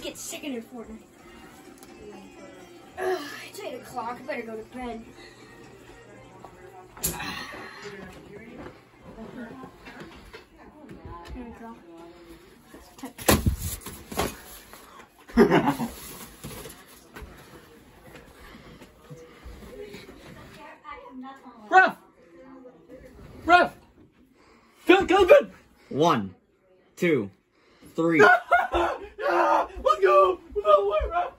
get second in Fortnite. It's 8 o'clock. I better go to bed. Here we go. Ref! Kelvin! 1, 2, 3. Let's go! No way, Ref!